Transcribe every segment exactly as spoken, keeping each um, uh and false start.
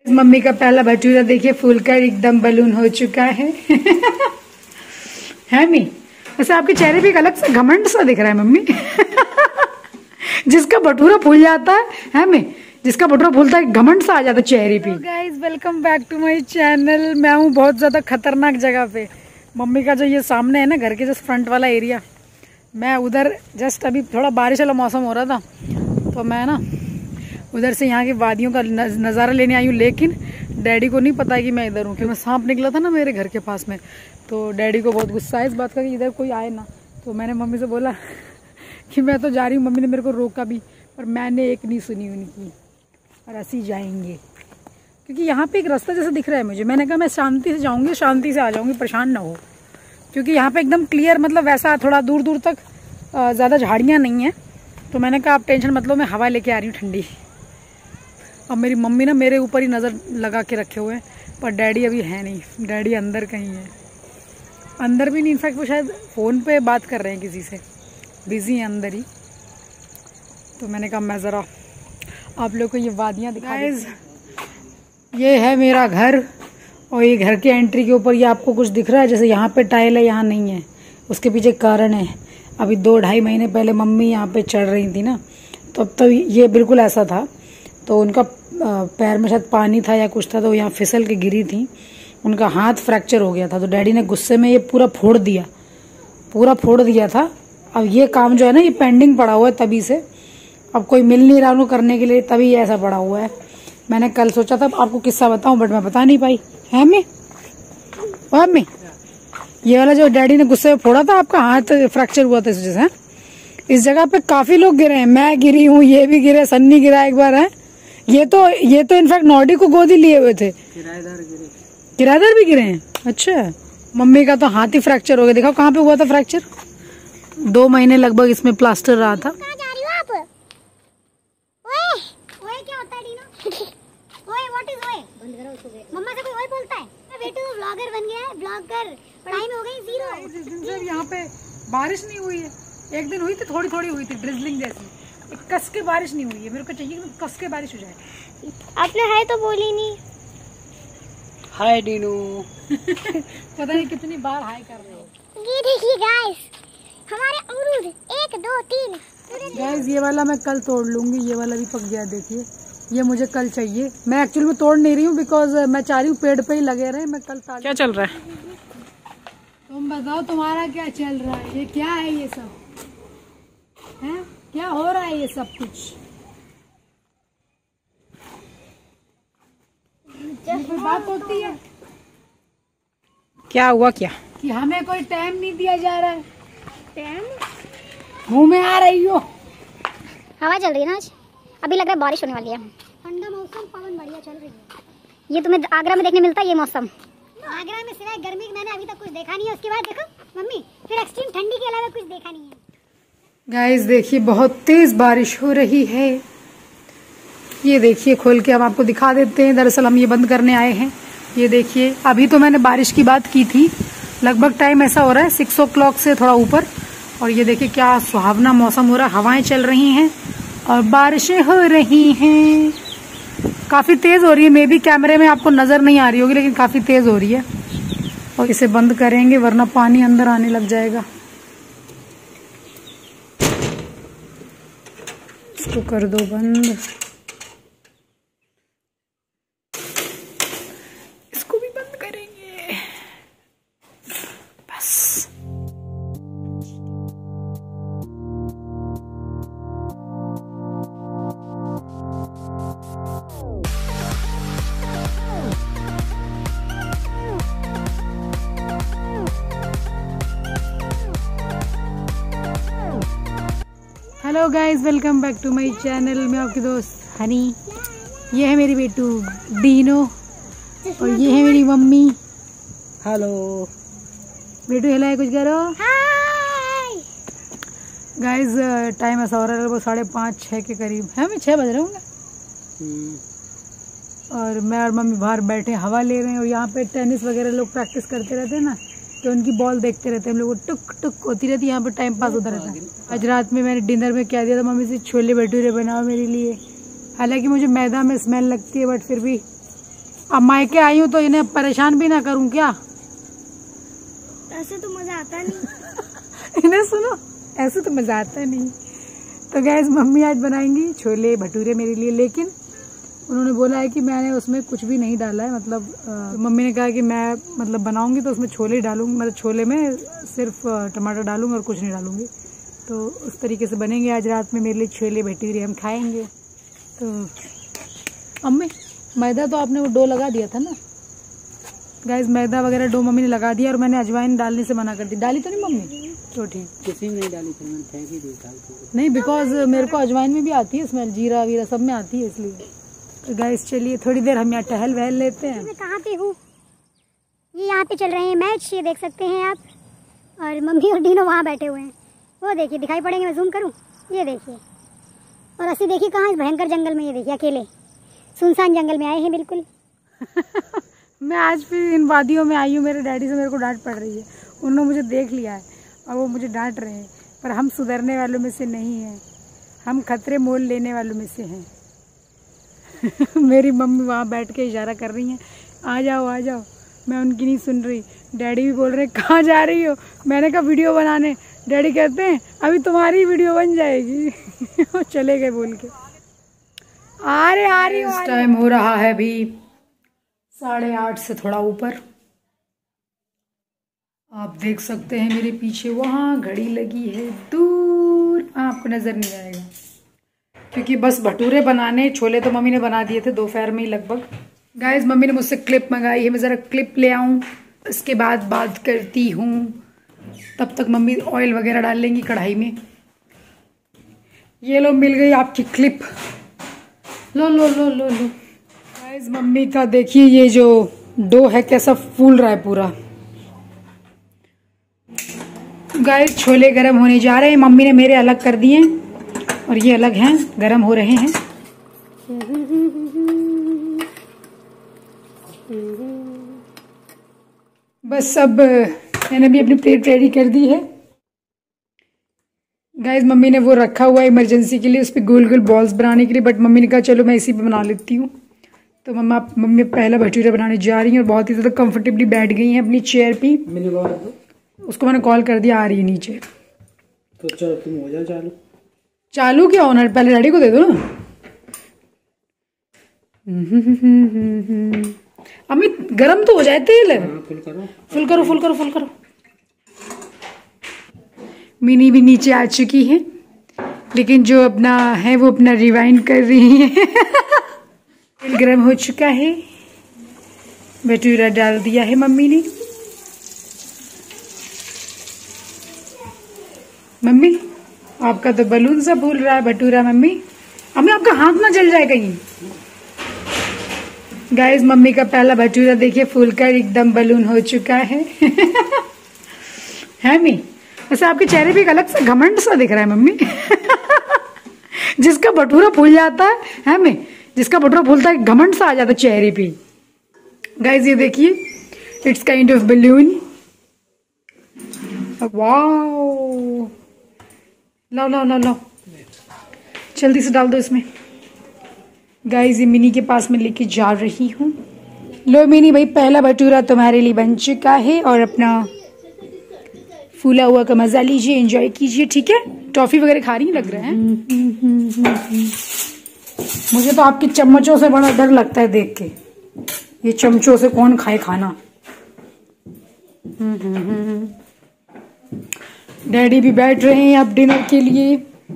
Mummy का पहला भटूरा देखिए फूलकर एकदम बलून हो चुका है। है मी? वैसे आपके चेहरे पे एक अलग सा घमंड सा दिख रहा है मम्मी। जिसका भटूरा फूल जाता है, है मी? जिसका भटूरा फूलता है घमंड सा आ जाता है चेहरे पे। Guys welcome back to my channel. मैं हूँ बहुत ज्यादा खतरनाक जगह पे। मम्मी का जो ये सामने है ना घर के जस्ट फ्रंट वाला एरिया, मैं उधर जस्ट अभी थोड़ा बारिश वाला मौसम हो रहा था तो मैं ना उधर से यहाँ की वादियों का नज़ारा लेने आई हूँ। लेकिन डैडी को नहीं पता है कि मैं इधर हूँ, क्योंकि सांप निकला था ना मेरे घर के पास में। तो डैडी को बहुत गुस्सा है इस बात का कि इधर कोई आए ना। तो मैंने मम्मी से बोला कि मैं तो जा रही हूँ। मम्मी ने मेरे को रोका भी, पर मैंने एक नहीं सुनी उनकी, और ऐसे ही जाएंगे। क्योंकि यहाँ पे एक रास्ता जैसा दिख रहा है मुझे। मैंने कहा मैं शांति से जाऊँगी, शांति से आ जाऊँगी, परेशान ना हो। क्योंकि यहाँ पे एकदम क्लियर, मतलब वैसा थोड़ा दूर दूर तक ज़्यादा झाड़ियाँ नहीं हैं। तो मैंने कहा आप टेंशन मत लो, मैं हवा लेके आ रही हूँ ठंडी। अब मेरी मम्मी ना मेरे ऊपर ही नज़र लगा के रखे हुए हैं, पर डैडी अभी है नहीं। डैडी अंदर कहीं है, अंदर भी नहीं, इनफैक्ट वो शायद फ़ोन पे बात कर रहे हैं किसी से, बिज़ी हैं अंदर ही। तो मैंने कहा मैं ज़रा आप लोग को ये वादियाँ दिखाएं। ये है मेरा घर, और ये घर के एंट्री के ऊपर ये आपको कुछ दिख रहा है जैसे यहाँ पे टाइल है, यहाँ नहीं है। उसके पीछे कारण है, अभी दो ढाई महीने पहले मम्मी यहाँ पे चढ़ रही थी ना, तो अब तो ये बिल्कुल ऐसा था। तो उनका पैर में शायद पानी था या कुछ था, तो यहाँ फिसल के गिरी थी, उनका हाथ फ्रैक्चर हो गया था। तो डैडी ने गुस्से में ये पूरा फोड़ दिया, पूरा फोड़ दिया था। अब ये काम जो है ना ये पेंडिंग पड़ा हुआ है तभी से। अब कोई मिल नहीं रहा उनको करने के लिए, तभी ऐसा पड़ा हुआ है। मैंने कल सोचा था आपको किस्सा बताऊं, बट मैं बता नहीं पाई। है मैं मैं ये वाला जो डैडी ने गुस्से में फोड़ा था, आपका हाथ फ्रैक्चर हुआ था इस वजह से। इस जगह पे काफी लोग गिरे हैं, मैं गिरी हूँ, ये भी गिरे, सन्नी गिरा एक बार है। ये तो ये तो इनफैक्ट नॉडी को गोदी लिए हुए थे। किराएदार गिरे, किराएदार भी गिरे हैं। अच्छा, मम्मी का तो हाथ ही फ्रैक्चर हो गया। देखो कहाँ पे हुआ था फ्रैक्चर, दो महीने लगभग इसमें प्लास्टर रहा था। कहाँ जा रही हो आप? ओए, ओए क्या होता है डीनो? ओए व्हाट इज ओए? बंद करो उसको। मम्मा से कोई ओए बोलता है? मैं बेटू व्लॉगर बन गया है, ब्लॉगर। पढ़ाई में हो गई जीरो। जिस दिन से यहाँ पे बारिश नहीं हुई है, एक दिन हुई थी, थोड़ी थोड़ी हुई थी ड्रिजलिंग जैसी, कस के बारिश नहीं हुई है। मेरे को चाहिए कि कस के बारिश हो जाए। आपने हाय तो बोली नहीं। हाय डीनू। पता नहीं कितनी बार हाय कर रहे हो। ये देखिए गाइस, हमारे अमरूद एक दो तीन। गाइस ये वाला मैं कल तोड़ लूंगी, ये वाला भी पक गया। देखिए ये मुझे कल चाहिए। मैं एक्चुअली में तोड़ नहीं रही हूँ, बिकॉज मैं चाह रही हूँ पेड़ पे ही लगे रहे। मैं कल ताजा। क्या चल रहा है? तुम बताओ तुम्हारा क्या चल रहा है? ये क्या है ये सब है? क्या हो रहा है ये सब कुछ? कोई बात होती है क्या? हुआ क्या कि हमें कोई टाइम नहीं दिया जा रहा है? टाइम मुंह में आ रही हो। हवा चल रही है ना आज, अभी लग रहा है बारिश होने वाली है। ठंडा मौसम, पवन बढ़िया चल रही है। ये तुम्हें आगरा में देखने मिलता है ये मौसम। आगरा में सिवाय गर्मी की मैंने अभी तक कुछ देखा नहीं है। उसके बाद देखो मम्मी, फिर एक्सट्रीम ठंडी के अलावा कुछ देखा नहीं है। गाइस देखिए बहुत तेज बारिश हो रही है। ये देखिए खोल के हम आपको दिखा देते हैं। दरअसल हम ये बंद करने आए हैं। ये देखिए अभी तो मैंने बारिश की बात की थी, लगभग टाइम ऐसा हो रहा है सिक्स ओ क्लॉक से थोड़ा ऊपर। और ये देखिए क्या सुहावना मौसम हो रहा है, हवाएं चल रही हैं और बारिशें हो रही हैं। काफी तेज हो रही है, मे बी कैमरे में आपको नजर नहीं आ रही होगी, लेकिन काफी तेज हो रही है। और इसे बंद करेंगे वरना पानी अंदर आने लग जाएगा। इसको कर दो बंद, इसको भी बंद करेंगे बस। Hello guys, welcome back to my channel. मैं आपकी दोस्त हनी। ये है मेरी बेटू डीनो, और ये है मेरी मम्मी। हेलो बेटू, हिलाए कुछ करो। हाय गाइस टाइम ऐसा हो रहा है लगभग साढ़े पाँच छः के करीब है, मैं छः बज रहे होंगे। और मैं और मम्मी बाहर बैठे हवा ले रहे हैं। और यहाँ पे टेनिस वगैरह लोग प्रैक्टिस करते रहते हैं ना, तो उनकी बॉल देखते रहते हैं हम लोग। टुक टुक होती रहती है, यहाँ पे टाइम पास होता रहता है। आज रात में मैंने डिनर में क्या दिया था, मम्मी से छोले भटूरे बनाओ मेरे लिए। हालांकि मुझे मैदा में स्मेल लगती है, बट फिर भी अब मायके आई हूँ तो इन्हें परेशान भी ना करूँ क्या? ऐसे तो मजा आता नहीं। इन्हें सुनो, ऐसे तो मजा आता नहीं। तो गैस मम्मी आज बनाएंगी छोले भटूरे मेरे लिए, लेकिन उन्होंने बोला है कि मैंने उसमें कुछ भी नहीं डाला है। मतलब तो मम्मी ने कहा कि मैं मतलब बनाऊंगी तो उसमें छोले डालूंगी, मतलब छोले में सिर्फ टमाटर डालूंगी और कुछ नहीं डालूंगी। तो उस तरीके से बनेंगे आज रात में मेरे लिए छोले भटूरे, हम खाएंगे। तो अम्मी मैदा तो आपने वो डो लगा दिया था ना गाइस, मैदा वगैरह डो मम्मी ने लगा दिया और मैंने अजवाइन डालने से मना कर दी। डाली तो नहीं मम्मी? तो ठीक, किसी में नहीं डाली थी, मैंने फेंक ही दी था। नहीं, बिकॉज मेरे को अजवाइन में भी आती है स्मेल, जीरा वीरा सब में आती है इसलिए। तो गाइस चलिए थोड़ी देर हम यहाँ टहल वहल लेते हैं। मैं कहाँ पे हूँ? ये यहाँ पे चल रहे हैं मैच, ये देख सकते हैं आप। और मम्मी और डीनो वहाँ बैठे हुए हैं, वो देखिए दिखाई पड़ेंगे, मैं जूम करूँ, ये देखिए। और असी देखिए कहाँ, इस भयंकर जंगल में, ये देखिए अकेले सुनसान जंगल में आए हैं बिल्कुल। मैं आज फिर इन वादियों में आई हूँ, मेरे डैडी से मेरे को डांट पड़ रही है। उन्होंने मुझे देख लिया है और वो मुझे डांट रहे हैं, पर हम सुधरने वालों में से नहीं हैं, हम खतरे मोल लेने वालों में से हैं। मेरी मम्मी वहाँ बैठ के इशारा कर रही हैं, आ जाओ आ जाओ, मैं उनकी नहीं सुन रही। डैडी भी बोल रहे हैं कहाँ जा रही हो? मैंने कहा वीडियो बनाने। डैडी कहते हैं अभी तुम्हारी वीडियो बन जाएगी। चले गए बोल के। आ रहे आ रही हो। टाइम हो रहा है अभी साढ़े आठ से थोड़ा ऊपर। आप देख सकते हैं मेरे पीछे वहाँ घड़ी लगी है दूर, आपको नजर नहीं आएगा क्योंकि बस भटूरे बनाने, छोले तो मम्मी ने बना दिए थे दोपहर में ही लगभग। गाइस मम्मी ने मुझसे क्लिप मंगाई है, मैं ज़रा क्लिप ले आऊँ, इसके बाद बात करती हूँ। तब तक मम्मी ऑयल वगैरह डाल लेंगी कढ़ाई में। ये लो मिल गई आपकी क्लिप, लो लो लो लो लो। गाइस मम्मी का देखिए ये जो डो है कैसा फूल रहा है पूरा। गाइस छोले गरम होने जा रहे हैं, मम्मी ने मेरे अलग कर दिए और ये अलग हैं, गरम हो रहे हैं। बस अब मैंने भी अपनी प्लेट रेडी कर दी है। गाइस मम्मी ने वो रखा हुआ है इमरजेंसी के लिए, उस पर गोल गोल बॉल्स बनाने के लिए, बट मम्मी ने कहा चलो मैं इसी पे बना लेती हूँ। तो मम्मा मम्मी पहला भटूरा बनाने जा रही हैं और बहुत ही ज़्यादा कंफर्टेबली बैठ गई हैं अपनी चेयर पे। उसको मैंने कॉल कर दिया, आ रही है नीचे। तो चलो तुम हो जाओ चालू। चालू क्या होना, पहले डैडी को दे दो ना। अम्मी गरम तो हो जाए तेल। फुल करो फुल करो फुल करो फुल करो। मिनी भी नीचे आ चुकी है, लेकिन जो अपना है वो अपना रिवाइंड कर रही है। तेल गरम हो चुका है, भटूरा डाल दिया है मम्मी ने। मम्मी आपका तो बलून सा फूल रहा है भटूरा। मम्मी अम्मी आपका हाथ ना जल जाए कहीं। गाइस मम्मी का पहला भटूरा देखिए फूलकर एकदम बलून हो चुका है। है मी? वैसे आपके चेहरे पे एक अलग सा घमंड सा दिख रहा है मम्मी। जिसका भटूरा फूल जाता है, है मी? जिसका भटूरा फूलता है घमंड सा आ जाता है चेहरे पे। गाइस ये देखिए, it's kind of balloon. Wow, लाओ लाओ लाओ लाओ, जल्दी से डाल दो इसमें। गाइस ये मिनी के पास में लेके जा रही हूँ। लो मिनी भाई, पहला भटूरा तुम्हारे लिए बन चुका है और अपना फूला हुआ का मजा लीजिए, एंजॉय कीजिए। ठीक है, टॉफी वगैरह खा रही लग रहा है। मुझे तो आपके चम्मचों से बड़ा डर लगता है देख के, ये चमचों से कौन खाए खाना। डैडी भी बैठ रहे हैं अब डिनर के लिए।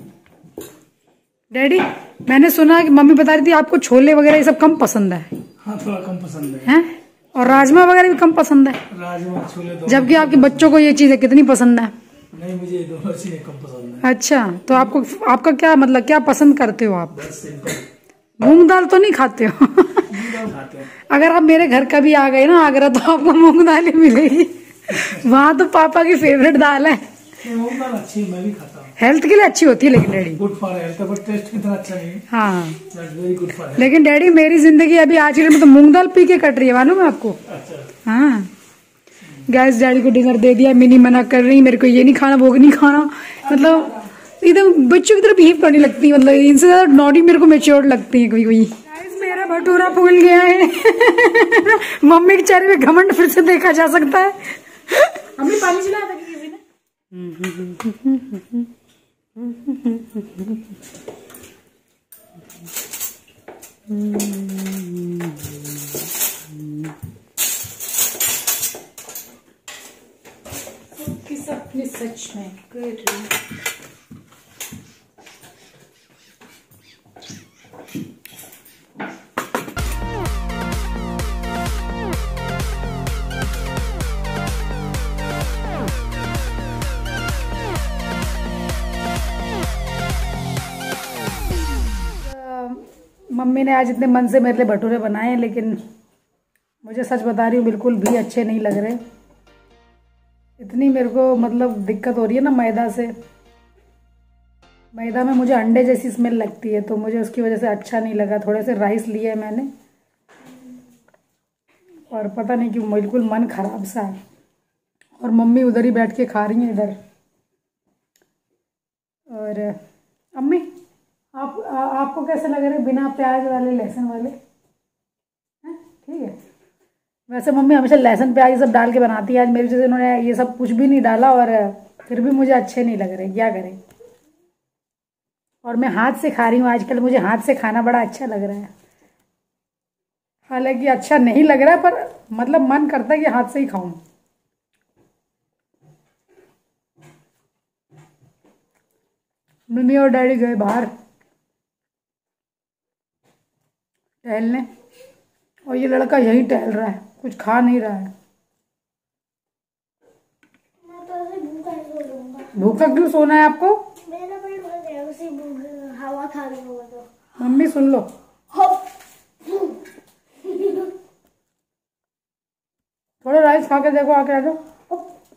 डैडी मैंने सुना कि मम्मी बता रही थी आपको छोले वगैरह ये सब कम पसंद है। हाँ थोड़ा कम पसंद है, हैं? और राजमा वगैरह भी कम पसंद है, राजमा छोले दो। जबकि आपके बच्चों को ये चीजें कितनी पसंद है। नहीं मुझे ये दोनों चीजें कम पसंद है। अच्छा, तो आपको आपका क्या मतलब, क्या पसंद करते हो आप? बस सिंपल। मूंग दाल तो नहीं खाते हो? खाते हैं। अगर आप मेरे घर कभी आ गए ना आगरा तो आपको मूंग दाल ही मिलेगी। वहाँ तो पापा की फेवरेट दाल है। मूंग दाल अच्छी है, मैं भी खाता हूँ। हेल्थ के लिए अच्छी होती है लेकिन daddy, good for health, but taste कितना अच्छा नहीं है। हाँ वेरी गुड फॉर हेल्थ। लेकिन डैडी मेरी जिंदगी अभी आज के लिए तो मूंग दाल पी के कट रही है, मालूम है आपको? अच्छा। हाँ गैस डैडी को डिनर दे दिया। मिनी मना कर रही, मेरे को ये नहीं खाना वो नहीं खाना। मतलब एकदम बच्चों की तरह बिहेव करने लगती है, मतलब इनसे ज्यादा नॉटी मेरे को मेच्योर लगती है कोई कोई। मेरा मेरा भटूरा फूल गया है। मम्मी के चेहरे में घमंड फिर से देखा जा सकता है। मम्मी पानी चलाया था किसी ने? किस अपने सच में कर रही मम्मी ने आज इतने मन से मेरे लिए भटूरे बनाए हैं, लेकिन मुझे सच बता रही हूँ बिल्कुल भी अच्छे नहीं लग रहे। इतनी मेरे को मतलब दिक्कत हो रही है ना मैदा से। मैदा में मुझे अंडे जैसी स्मेल लगती है, तो मुझे उसकी वजह से अच्छा नहीं लगा। थोड़े से राइस लिए है मैंने और पता नहीं क्यों बिल्कुल मन खराब सा है। और मम्मी उधर ही बैठ के खा रही हैं इधर। और अम्मी आप आ, आपको कैसे लग रहे बिना प्याज वाले लहसुन वाले? हैं ठीक है। वैसे मम्मी हमेशा लहसुन प्याज सब डाल के बनाती है। आज मेरी जैसे उन्होंने ये सब कुछ भी नहीं डाला और फिर भी मुझे अच्छे नहीं लग रहे। क्या करें। और मैं हाथ से खा रही हूँ आजकल, मुझे हाथ से खाना बड़ा अच्छा लग रहा है। हालांकि अच्छा नहीं लग रहा है पर मतलब मन करता है कि हाथ से ही खाऊं। मम्मी और डैडी गए बाहर टहलने और ये लड़का यही टहल रहा है, कुछ खा नहीं रहा है। भूखा क्यों सोना है आपको? मेरा पेट भर गया, उसी भूख हवा खा रही हूँ तो। मम्मी सुन लो। थोड़ा राइस खा के देखो, आके आ जाओ।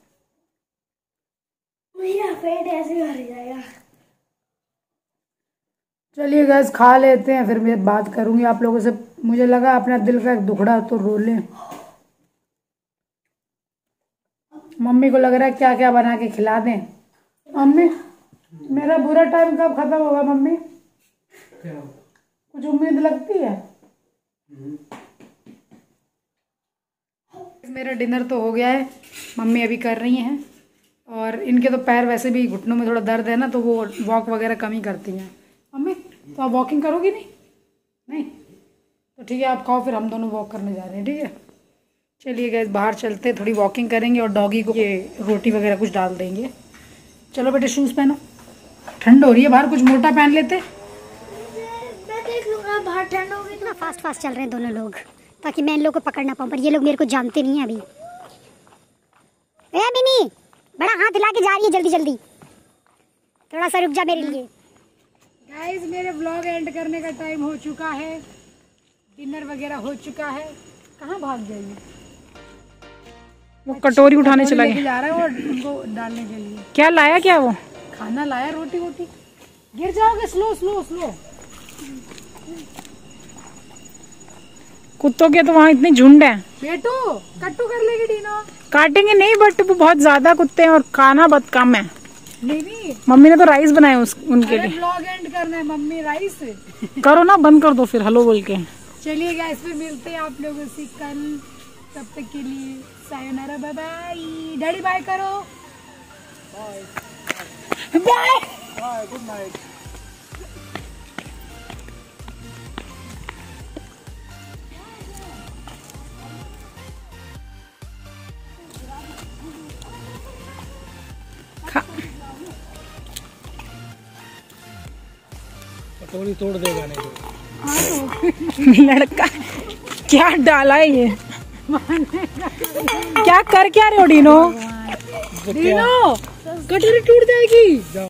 मेरा पेट ऐसे भर जाएगा। चलिए गैस खा लेते हैं, फिर मैं बात करूंगी आप लोगों से। मुझे लगा अपना दिल का एक दुखड़ा तो रो लें। मम्मी को लग रहा है क्या क्या बना के खिला दें। मम्मी मेरा बुरा टाइम कब खत्म होगा मम्मी? क्या? कुछ उम्मीद लगती है? मेरा डिनर तो हो गया है, मम्मी अभी कर रही हैं। और इनके तो पैर वैसे भी घुटनों में थोड़ा दर्द है ना, तो वो वॉक वगैरह कम ही करती हैं। मम्मी तो आप वॉकिंग करोगी नहीं? नहीं तो ठीक है, आप खाओ, फिर हम दोनों वॉक करने जा रहे हैं। ठीक है चलिए गैस बाहर चलते, थोड़ी वॉकिंग करेंगे और डॉगी को ये रोटी वगैरह कुछ डाल देंगे। चलो बेटे शूज़ पहनो, ठंड हो रही है बाहर, कुछ मोटा पहन लेते। मैं देख लूंगा बाहर ठंड होगी तो। फास्ट फास्ट चल रहे हैं दोनों लोग ताकि मैं इन लोग को पकड़ ना पाऊँ, पर ये लोग मेरे को जानते नहीं है अभी। ए मिनी बड़ा हाथ हिला के जा रही है, जल्दी जल्दी थोड़ा सा रुक जा मेरे लिए। गाइस मेरे व्लॉग एंड करने का टाइम हो चुका है, डिनर वगैरह हो चुका है। कहाँ भाग जाइए? वो कटोरी उठाने चला गया जा रहा है और उनको डालने के लिए। क्या लाया? क्या वो खाना लाया? रोटी वोटी। गिर जाओगे, स्लो स्लो स्लो। कुत्तों के तो वहाँ इतने झुंड है। बेटू कट्टू कर लेगी डीनो। काटेंगे नहीं, बट वो बहुत ज्यादा कुत्ते हैं और खाना बहुत कम है। नहीं नहीं मम्मी ने तो राइस बनाए उस उनके लिए। व्लॉग एंड करना है मम्मी, राइस करो ना, बंद कर दो फिर हेलो बोल के। चलिए गाइस फिर मिलते हैं आप लोगों से कल, तब तक के लिए सायोनारा, बाय बाय। डैडी बाय करो। Bye bye, good night. कटोरी तोड़ देगा नहीं तो। लड़का क्या डाला है ये? क्या कर क्या रहे हो डीनो? डीनो कटोरी टूट जाएगी।